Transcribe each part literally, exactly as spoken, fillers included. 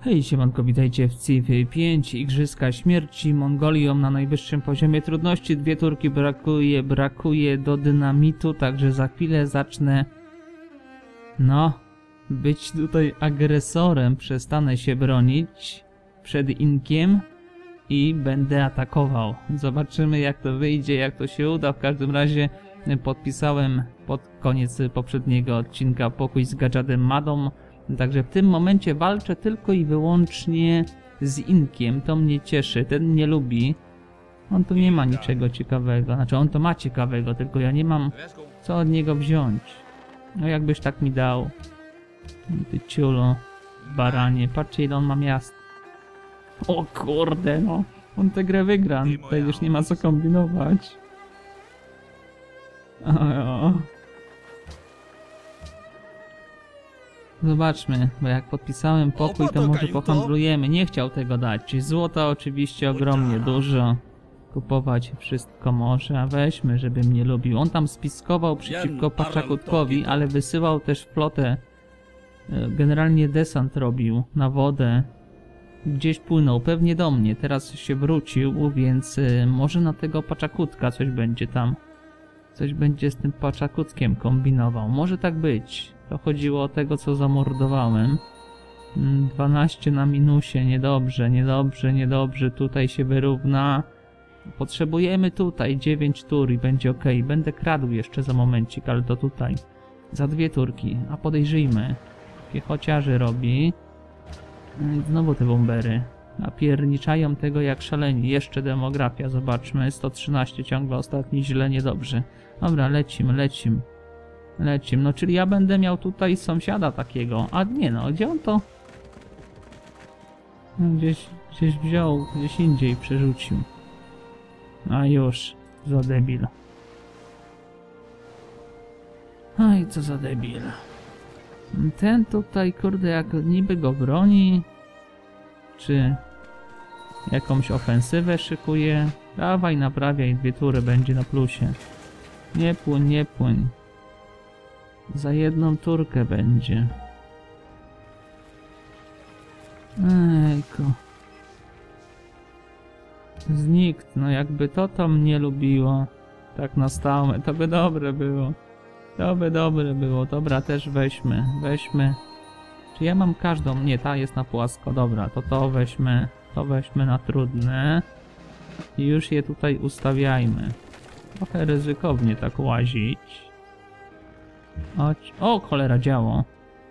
Hej, siemanko, witajcie w Civ pięć, Igrzyska Śmierci, Mongolią na najwyższym poziomie trudności. Dwie turki brakuje, brakuje do dynamitu, także za chwilę zacznę, no, być tutaj agresorem. Przestanę się bronić przed Inkiem i będę atakował. Zobaczymy, jak to wyjdzie, jak to się uda. W każdym razie podpisałem pod koniec poprzedniego odcinka pokój z Gadżadem Madą. Także w tym momencie walczę tylko i wyłącznie z Inkiem. To mnie cieszy, ten nie lubi. On tu nie ma niczego ciekawego. Znaczy on to ma ciekawego, tylko ja nie mam co od niego wziąć. No jakbyś tak mi dał. Ty ciulo, baranie. Patrzcie, ile on ma miast. O kurde, no. On tę grę wygra. Tutaj już nie ma co kombinować. O. Zobaczmy, bo jak podpisałem pokój, to może pohandlujemy. Nie chciał tego dać. Złota oczywiście ogromnie dużo. Kupować wszystko może, a weźmy, żeby mnie lubił. On tam spiskował przeciwko Paczakutkowi, ale wysyłał też flotę. Generalnie desant robił na wodę. Gdzieś płynął, pewnie do mnie. Teraz się wrócił, więc może na tego Paczakutka coś będzie tam. Coś będzie z tym Paczakutkiem kombinował. Może tak być. To chodziło o tego, co zamordowałem. dwanaście na minusie. Niedobrze, niedobrze, niedobrze. Tutaj się wyrówna. Potrzebujemy tutaj dziewięć tur i będzie ok. Będę kradł jeszcze za momencik, ale to tutaj. Za dwie turki. A podejrzyjmy. Piechociarzy robi. I znowu te bombery. Napierniczają tego jak szaleni. Jeszcze demografia, zobaczmy. sto trzynaście ciągle ostatni, źle, niedobrze. Dobra, lecim, lecim. Lecim. No, czyli ja będę miał tutaj sąsiada takiego. A nie no, gdzie on to? No, gdzieś, gdzieś wziął, gdzieś indziej przerzucił. A już, za debil. Oj, co za debil. Ten tutaj, kurde, jak niby go broni. Czy jakąś ofensywę szykuje? Dawaj, naprawiaj, dwie tury, będzie na plusie. Nie płyń, nie płyń. Za jedną turkę będzie. Ejku. Znikt, no jakby to to mnie lubiło. Tak na stałe, to by dobre było. To by dobre było. Dobra, też weźmy, weźmy. Czy ja mam każdą? Nie, ta jest na płasko. Dobra, to to weźmy. To weźmy na trudne. I już je tutaj ustawiajmy. Trochę ryzykownie tak łazić. Chodź. O, cholera, działo.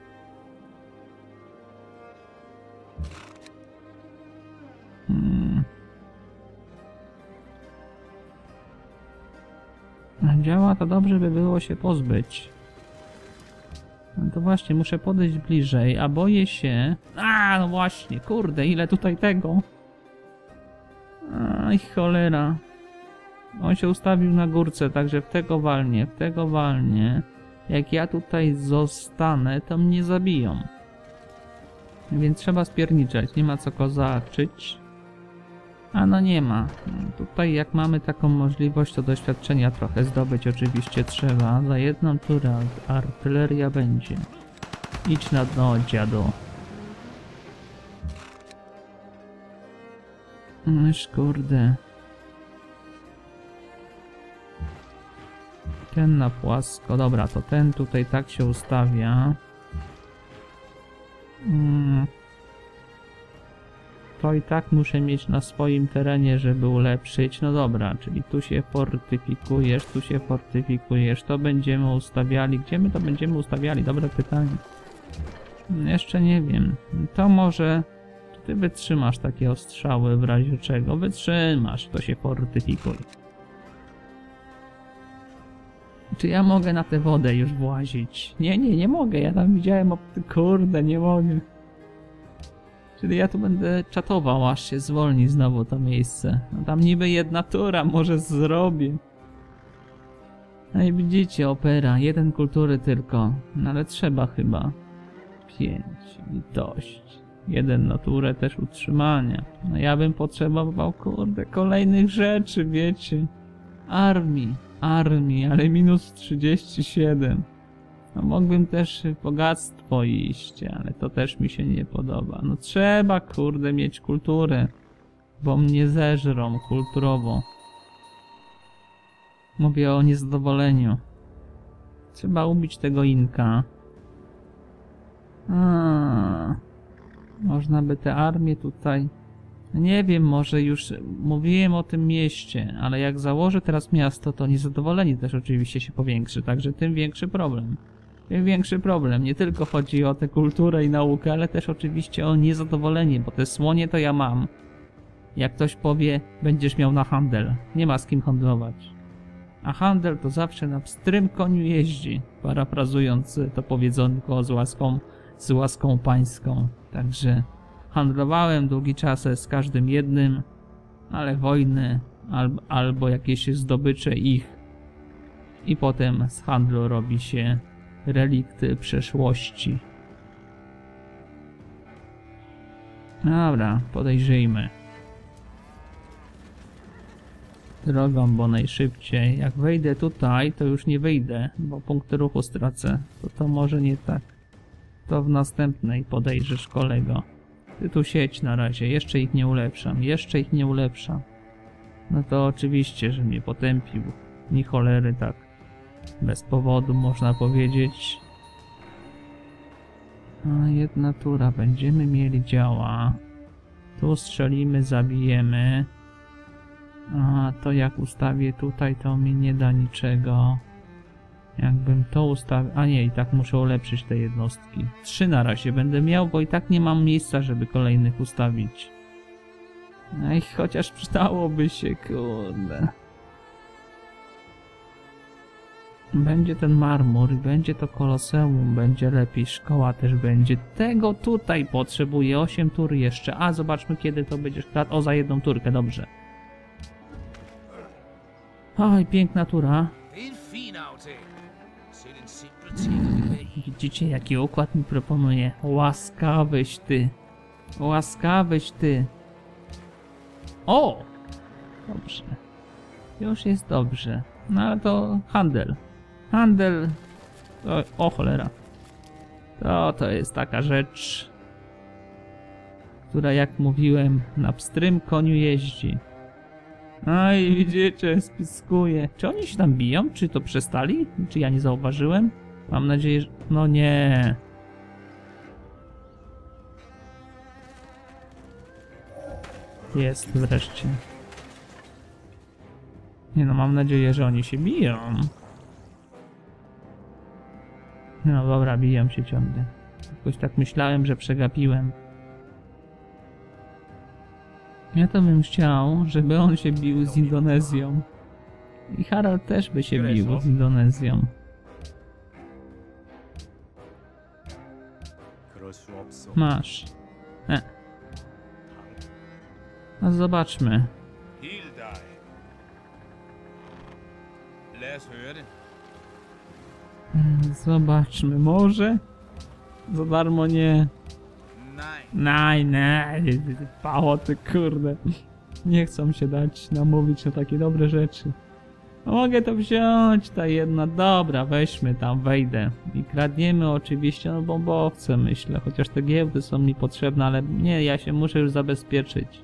Hmm. Działa, to dobrze by było się pozbyć. No to właśnie, muszę podejść bliżej, a boję się... A, no właśnie, kurde, ile tutaj tego. Aj, cholera. On się ustawił na górce, także w tego walnie, w tego walnie. Jak ja tutaj zostanę, to mnie zabiją. Więc trzeba spierniczać, nie ma co kozaczyć. A no nie ma. Tutaj jak mamy taką możliwość, to doświadczenia trochę zdobyć oczywiście trzeba. Za jedną turę artyleria będzie. Idź na dno, dziadu. Myż kurde. Ten na płasko. Dobra, to ten tutaj tak się ustawia. Hmm. To i tak muszę mieć na swoim terenie, żeby ulepszyć. No dobra, czyli tu się fortyfikujesz, tu się fortyfikujesz. To będziemy ustawiali. Gdzie my to będziemy ustawiali? Dobre pytanie. Jeszcze nie wiem. To może... Ty wytrzymasz takie ostrzały w razie czego. Wytrzymasz, to się fortyfikuj. Czy ja mogę na tę wodę już włazić? Nie, nie, nie mogę. Ja tam widziałem... Kurde, nie mogę. Czyli ja tu będę czatował, aż się zwolni znowu to miejsce. No tam niby jedna tura, może zrobię. No i widzicie, opera. Jeden kultury tylko. No ale trzeba chyba. Pięć. I dość. Jeden na turę też utrzymania. No ja bym potrzebował, kurde, kolejnych rzeczy, wiecie. Armii. Armii, ale minus trzydzieści siedem. No mógłbym też w bogactwo iść, ale to też mi się nie podoba. No trzeba, kurde, mieć kulturę, bo mnie zeżrą kulturowo. Mówię o niezadowoleniu. Trzeba ubić tego Inka. A, można by te armię tutaj... Nie wiem, może już mówiłem o tym mieście, ale jak założę teraz miasto, to niezadowolenie też oczywiście się powiększy, także tym większy problem. Tym większy problem. Nie tylko chodzi o tę kulturę i naukę, ale też oczywiście o niezadowolenie, bo te słonie to ja mam. Jak ktoś powie, będziesz miał na handel. Nie ma z kim handlować. A handel to zawsze na pstrym koniu jeździ, parafrazując to powiedzonko z łaską, z łaską pańską. Także handlowałem długi czas z każdym jednym, ale wojny al, albo jakieś zdobycze ich i potem z handlu robi się relikty przeszłości. Dobra, podejrzyjmy. Drogą, bo najszybciej. Jak wejdę tutaj, to już nie wyjdę, bo punkt ruchu stracę. To to może nie tak. To w następnej podejrzysz, kolego. Ty tu siedź na razie, jeszcze ich nie ulepszam, jeszcze ich nie ulepszam. No to oczywiście, że mnie potępił. Ni cholery tak. Bez powodu można powiedzieć. A jedna tura, będziemy mieli działa. Tu strzelimy, zabijemy. A to jak ustawię tutaj, to mi nie da niczego. Jakbym to ustawił... A nie, i tak muszę ulepszyć te jednostki. Trzy na razie będę miał, bo i tak nie mam miejsca, żeby kolejnych ustawić. Ej, chociaż przydałoby się, kurde. Będzie ten marmur, będzie to koloseum, będzie lepiej, szkoła też będzie. Tego tutaj potrzebuję, osiem tur jeszcze. A, zobaczmy kiedy to będziesz kradł. O, za jedną turkę, dobrze. Oj, piękna tura. Widzicie, jaki układ mi proponuje? Łaskawyś ty. Łaskawyś ty. O! Dobrze. Już jest dobrze. No ale to handel. Handel... O, o cholera. To, to jest taka rzecz, która, jak mówiłem, na pstrym koniu jeździ. No i widzicie, spiskuje. Czy oni się tam biją? Czy to przestali? Czy ja nie zauważyłem? Mam nadzieję, że... No nie. Jest wreszcie. Nie no, mam nadzieję, że oni się biją. No dobra, biją się ciągle. Jakoś tak myślałem, że przegapiłem. Ja to bym chciał, żeby on się bił z Indonezją. I Harald też by się bił z Indonezją. Masz. E. No zobaczmy. Zobaczmy, może? Za darmo nie. Naj, naj, pałoty, kurde. Nie chcą się dać namówić na takie dobre rzeczy. No mogę to wziąć, ta jedna, dobra, weźmy tam, wejdę. I kradniemy oczywiście, no bombowce, myślę, chociaż te giełdy są mi potrzebne, ale nie, ja się muszę już zabezpieczyć.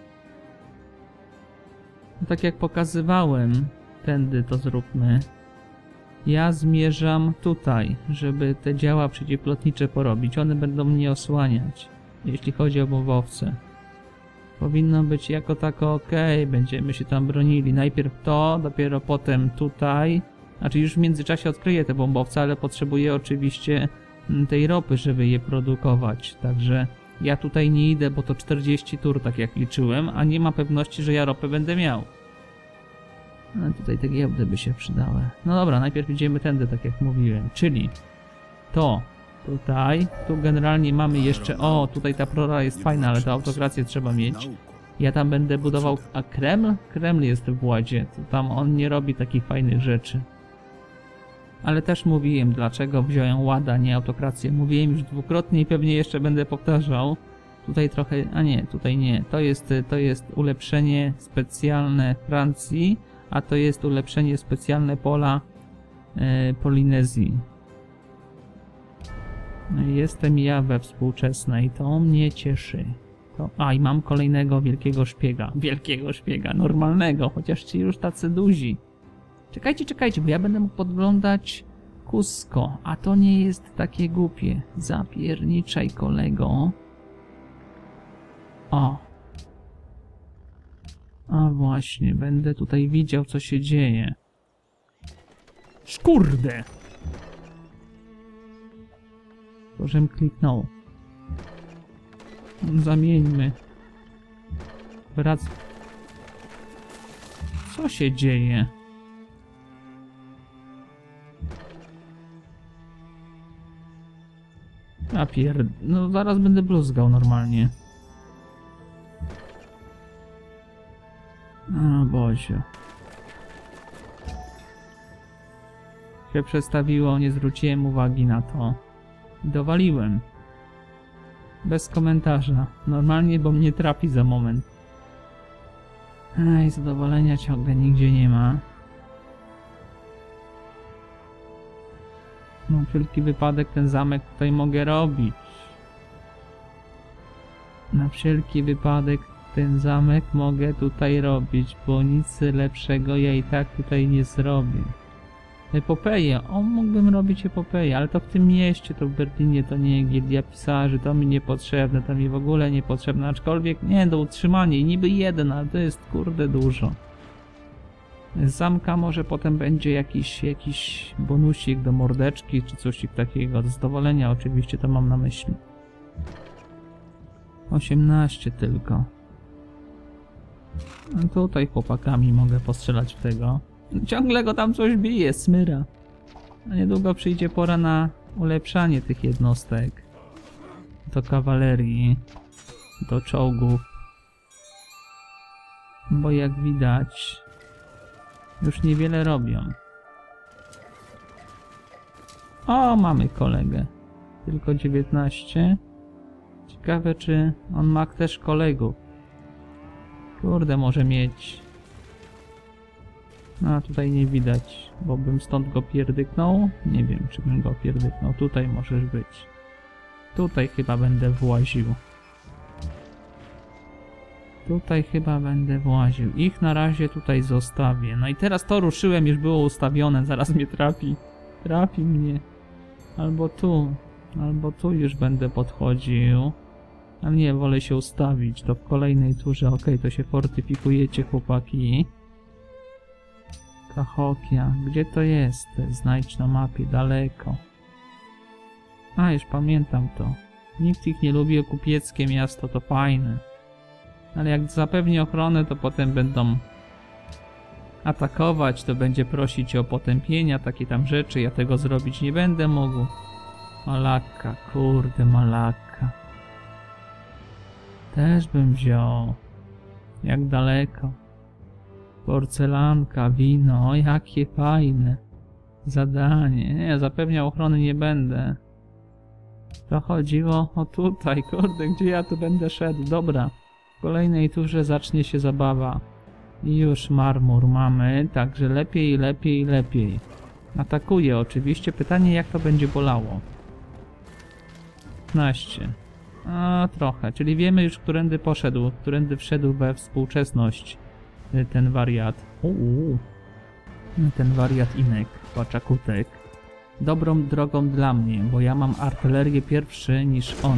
No, tak jak pokazywałem, tędy to zróbmy. Ja zmierzam tutaj, żeby te działa przeciwlotnicze porobić. One będą mnie osłaniać, jeśli chodzi o bombowce. Powinno być jako tako ok, będziemy się tam bronili. Najpierw to, dopiero potem tutaj. Znaczy już w międzyczasie odkryję te bombowce, ale potrzebuję oczywiście tej ropy, żeby je produkować. Także ja tutaj nie idę, bo to czterdzieści tur, tak jak liczyłem, a nie ma pewności, że ja ropę będę miał. No tutaj te giełdy by się przydały. No dobra, najpierw idziemy tędy, tak jak mówiłem, czyli to tutaj, tu generalnie mamy jeszcze, o, tutaj ta prora jest fajna, ale tę autokrację trzeba mieć. Ja tam będę budował, a Kreml? Kreml jest w Ładzie, to tam on nie robi takich fajnych rzeczy. Ale też mówiłem, dlaczego wziąłem Łada, nie autokrację. Mówiłem już dwukrotnie i pewnie jeszcze będę powtarzał. Tutaj trochę, a nie, tutaj nie. To jest, to jest ulepszenie specjalne Francji, a to jest ulepszenie specjalne pola e, Polinezji. No i jestem ja we współczesnej, to mnie cieszy. To... A, i mam kolejnego wielkiego szpiega. Wielkiego szpiega, normalnego, chociaż ci już tacy duzi. Czekajcie, czekajcie, bo ja będę mógł podglądać Cusco, a to nie jest takie głupie. Zapierniczaj, kolego. O. A właśnie, będę tutaj widział, co się dzieje. Szkurde! Bożem kliknął. Zamieńmy. Wrac... Co się dzieje? A pierd... No zaraz będę bluzgał normalnie. O Boże. Się przestawiło, nie zwróciłem uwagi na to. Dowaliłem. Bez komentarza. Normalnie, bo mnie trafi za moment. Ej, zadowolenia ciągle nigdzie nie ma. Na wszelki wypadek ten zamek tutaj mogę robić. Na wszelki wypadek ten zamek mogę tutaj robić, bo nic lepszego ja i tak tutaj nie zrobię. Epopeję. O, mógłbym robić epopeję, ale to w tym mieście, to w Berlinie, to nie gildia pisarzy, to mi niepotrzebne, to mi w ogóle niepotrzebne, aczkolwiek nie, do utrzymania i niby jeden, ale to jest kurde dużo. Z zamka może potem będzie jakiś, jakiś bonusik do mordeczki, czy coś takiego, do zadowolenia oczywiście, to mam na myśli. osiemnaście tylko. No tutaj chłopakami mogę postrzelać w tego. Ciągle go tam coś bije, smyra. A niedługo przyjdzie pora na ulepszanie tych jednostek. Do kawalerii, do czołgów. Bo jak widać, już niewiele robią. O, mamy kolegę. Tylko dziewiętnaście. Ciekawe, czy on ma też kolegów. Kurde, może mieć. No, a tutaj nie widać, bo bym stąd go pierdyknął. Nie wiem, czy bym go pierdyknął. Tutaj możesz być. Tutaj chyba będę właził. Tutaj chyba będę właził. Ich na razie tutaj zostawię. No i teraz to ruszyłem, już było ustawione. Zaraz mnie trafi. Trafi mnie. Albo tu. Albo tu już będę podchodził. Ale nie, wolę się ustawić. To w kolejnej turze. Okej, okay, to się fortyfikujecie, chłopaki. Cahokia. Gdzie to jest? Znajdź na mapie. Daleko. A, już pamiętam to. Nikt ich nie lubi, kupieckie miasto to fajne. Ale jak zapewni ochronę, to potem będą atakować, to będzie prosić o potępienia, takie tam rzeczy. Ja tego zrobić nie będę mógł. Malakka, kurde, Malakka. Też bym wziął. Jak daleko. Porcelanka, wino, jakie fajne. Zadanie. Nie, zapewniał ochrony nie będę. To chodziło o tutaj, kurde, gdzie ja tu będę szedł. Dobra. W kolejnej turze zacznie się zabawa. I już marmur mamy, także lepiej, lepiej, lepiej. Atakuje oczywiście. Pytanie, jak to będzie bolało. piętnaście. A, trochę. Czyli wiemy już, którędy poszedł, którędy wszedł we współczesność ten wariat. Uuu. Ten wariat Inek, Paczakutek. Dobrą drogą dla mnie, bo ja mam artylerię pierwszy niż on.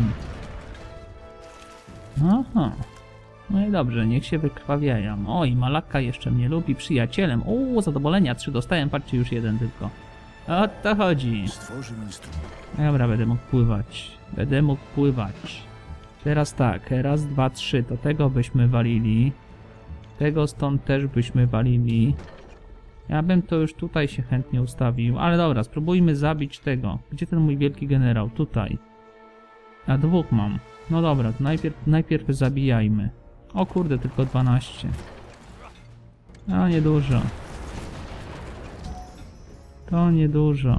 Aha. No i dobrze, niech się wykrwawiają. Oj, Malakka jeszcze mnie lubi, przyjacielem. Uuu, zadowolenia, trzy dostałem, patrzcie, już jeden tylko. O to chodzi. Dobra, będę mógł pływać. Będę mógł pływać. Teraz tak, raz, dwa, trzy, to tego byśmy walili. Tego stąd też byśmy walili. Ja bym to już tutaj się chętnie ustawił, ale dobra, spróbujmy zabić tego. Gdzie ten mój wielki generał? Tutaj. A dwóch mam. No dobra, to najpierw, najpierw zabijajmy. O kurde, tylko dwanaście. A niedużo. To niedużo.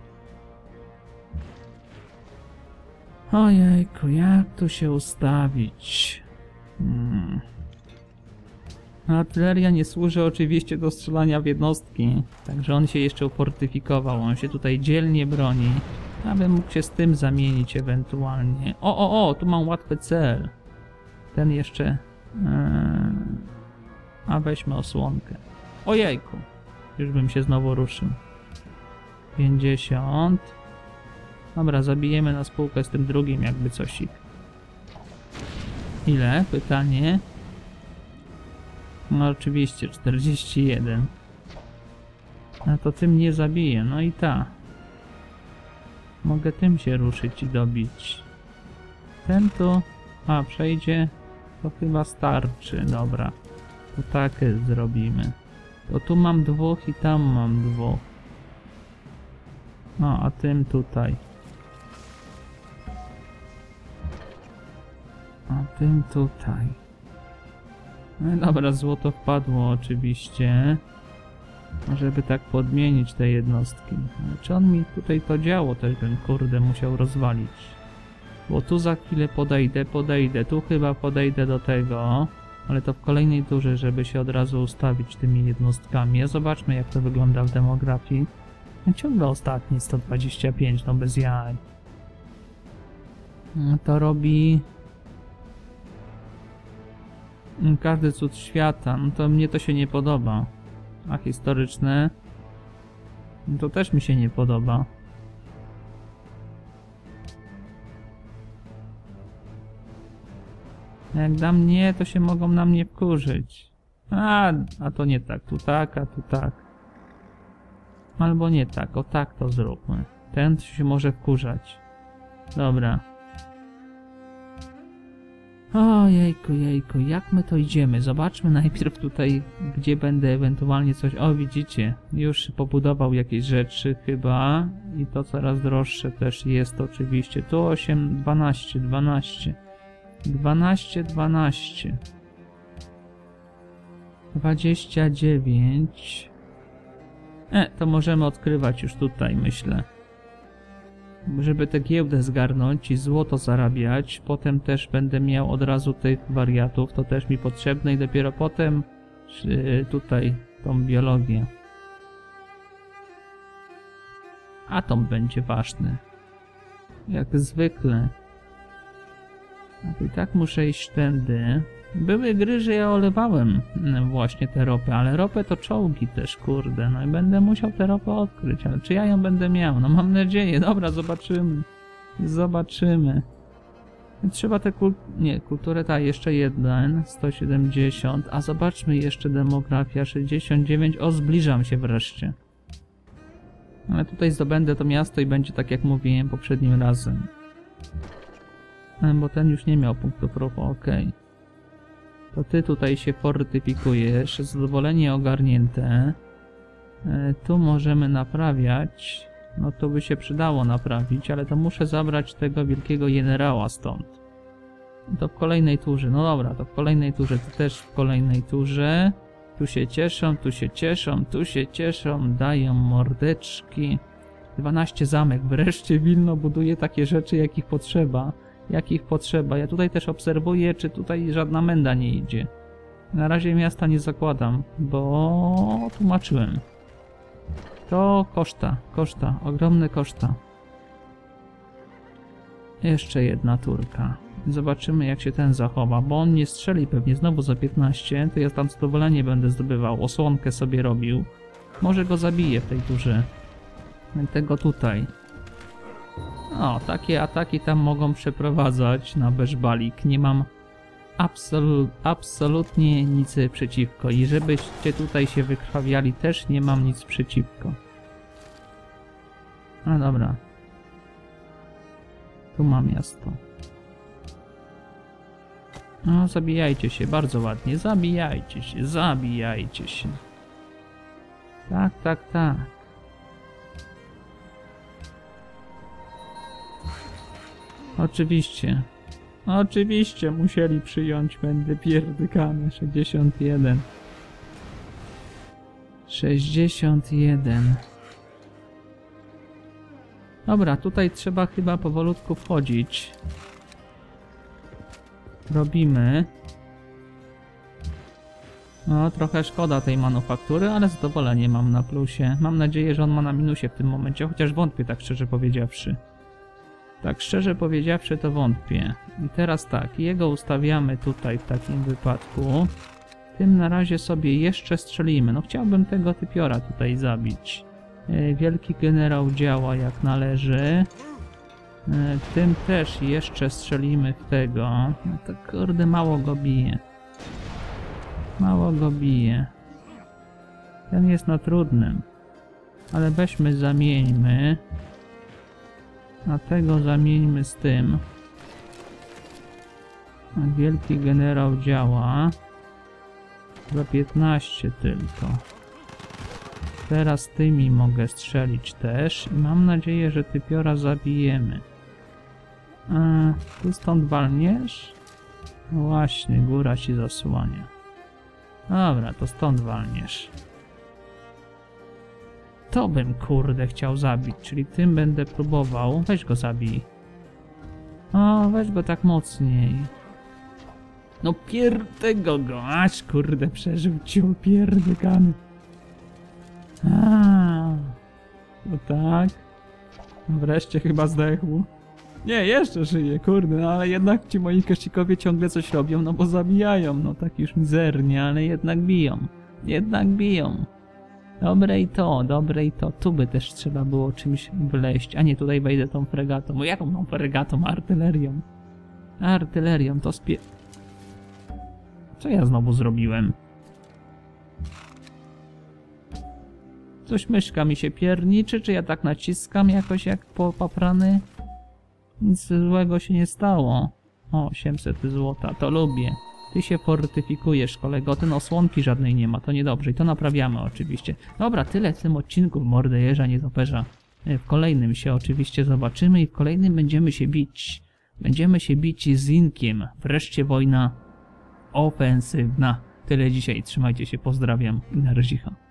Ojejku, jak tu się ustawić? Hmm. Artyleria nie służy oczywiście do strzelania w jednostki, także on się jeszcze ufortyfikował, on się tutaj dzielnie broni. Ja bym mógł się z tym zamienić ewentualnie. O, o, o, tu mam łatwy cel. Ten jeszcze... Yy... A weźmy osłonkę. Ojejku. Już bym się znowu ruszył. pięćdziesiąt. Dobra, zabijemy na spółkę z tym drugim jakby cosik. Ile? Pytanie. No oczywiście, czterdzieści jeden. A to tym nie zabiję, no i ta. Mogę tym się ruszyć i dobić. Ten tu... A, przejdzie. To chyba starczy, dobra. To tak zrobimy. To tu mam dwóch i tam mam dwóch. No, a tym tutaj. A tym tutaj. No dobra, złoto wpadło oczywiście. Żeby tak podmienić te jednostki. Czy on mi tutaj to działo, to ten kurde musiał rozwalić. Bo tu za chwilę podejdę, podejdę, tu chyba podejdę do tego. Ale to w kolejnej turze, żeby się od razu ustawić tymi jednostkami. A zobaczmy jak to wygląda w demografii. Ciągle ostatni sto dwadzieścia pięć, no bez jaj. To robi... Każdy cud świata, no to mnie to się nie podoba. A historyczne? No to też mi się nie podoba. Jak dam nie, to się mogą na mnie wkurzyć. A, a to nie tak, tu tak, a tu tak. Albo nie tak, o tak to zróbmy. Ten się może wkurzać. Dobra. O jejku, jejku, jak my to idziemy? Zobaczmy najpierw tutaj, gdzie będę ewentualnie coś... O, widzicie, już pobudował jakieś rzeczy chyba. I to coraz droższe też jest oczywiście. Tu osiem, dwanaście, dwanaście. dwanaście, dwanaście. dwadzieścia dziewięć. E, to możemy odkrywać już tutaj, myślę. Żeby tę giełdę zgarnąć i złoto zarabiać. Potem też będę miał od razu tych wariatów. To też mi potrzebne i dopiero potem yy, tutaj tą biologię. Atom będzie ważny. Jak zwykle. A i tak muszę iść tędy. Były gry, że ja olewałem właśnie tę ropę, ale ropę to czołgi też, kurde. No i będę musiał tę ropę odkryć, ale czy ja ją będę miał? No mam nadzieję. Dobra, zobaczymy. Zobaczymy. Trzeba tę kul... Nie, kulturę ta jeszcze jeden. sto siedemdziesiąt. A zobaczmy jeszcze demografia. sześćdziesiąt dziewięć. O, zbliżam się wreszcie. Ale tutaj zdobędę to miasto i będzie tak jak mówiłem poprzednim razem. Bo ten już nie miał punktów ruchu, okej. Okay. To ty tutaj się fortyfikujesz, zadowolenie ogarnięte. E, tu możemy naprawiać. No to by się przydało naprawić, ale to muszę zabrać tego wielkiego generała stąd. To w kolejnej turze, no dobra, to w kolejnej turze, to też w kolejnej turze. Tu się cieszą, tu się cieszą, tu się cieszą, dają mordeczki. dwanaście zamek, wreszcie Wilno buduje takie rzeczy, jakich potrzeba. Jakich potrzeba. Ja tutaj też obserwuję, czy tutaj żadna menda nie idzie. Na razie miasta nie zakładam, bo tłumaczyłem. To koszta, koszta, ogromne koszta. Jeszcze jedna turka. Zobaczymy jak się ten zachowa, bo on nie strzeli pewnie znowu za piętnaście, to ja tam zadowolenie będę zdobywał, osłonkę sobie robił. Może go zabiję w tej turze. Tego tutaj. O, takie ataki tam mogą przeprowadzać na Beszbalik. Nie mam absolu absolutnie nic przeciwko. I żebyście tutaj się wykrwawiali, też nie mam nic przeciwko. No dobra. Tu mam miasto. No, zabijajcie się, bardzo ładnie. Zabijajcie się, zabijajcie się. Tak, tak, tak. Oczywiście. Oczywiście musieli przyjąć, będę pierdykany. sześćdziesiąt jeden. sześćdziesiąt jeden. Dobra, tutaj trzeba chyba powolutku wchodzić. Robimy. No, trochę szkoda tej manufaktury, ale zadowolenie mam na plusie. Mam nadzieję, że on ma na minusie w tym momencie, chociaż wątpię, tak szczerze powiedziawszy. Tak szczerze powiedziawszy to wątpię. I teraz tak, jego ustawiamy tutaj w takim wypadku. Tym na razie sobie jeszcze strzelimy. No chciałbym tego typiora tutaj zabić. Yy, wielki generał działa jak należy. Yy, tym też jeszcze strzelimy w tego. No to kurde mało go bije. Mało go bije. Ten jest na trudnym. Ale weźmy, zamieńmy. A tego zamieńmy z tym. Wielki generał działa. Za piętnaście tylko. Teraz tymi mogę strzelić też. I mam nadzieję, że typiora zabijemy. A, ty stąd walniesz? No właśnie, góra ci zasłania. Dobra, to stąd walniesz. To bym kurde chciał zabić, czyli tym będę próbował. Weź go zabij. O, weź go tak mocniej. No pierdego go, aż kurde przeżył ciu pierdykany. A, no tak. Wreszcie chyba zdechł. Nie, jeszcze żyje, kurde, no ale jednak ci moi kasikowie ciągle coś robią, no bo zabijają, no tak już mizernie, ale jednak biją. Jednak biją. Dobre i to, dobre i to. Tu by też trzeba było czymś wleźć. A nie, tutaj wejdę tą fregatą. Bo jaką tą fregatą? Artylerią. Artylerią, to spie... Co ja znowu zrobiłem? Coś myszka mi się pierniczy, czy ja tak naciskam jakoś jak popaprany? Nic złego się nie stało. O, osiemset złota, to lubię. Ty się fortyfikujesz, kolego. Ten osłonki żadnej nie ma, to niedobrze. I to naprawiamy oczywiście. Dobra, tyle w tym odcinku Mordę Jeża Nietoperza. W kolejnym się oczywiście zobaczymy i w kolejnym będziemy się bić. Będziemy się bić z Inkiem. Wreszcie wojna ofensywna. Tyle dzisiaj. Trzymajcie się, pozdrawiam i na razie.